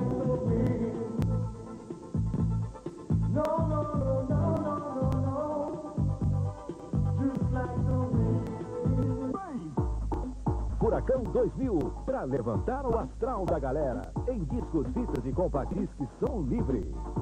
Furacão 2000, pra levantar o astral da galera. Em discos, fitas e compact disc som livre.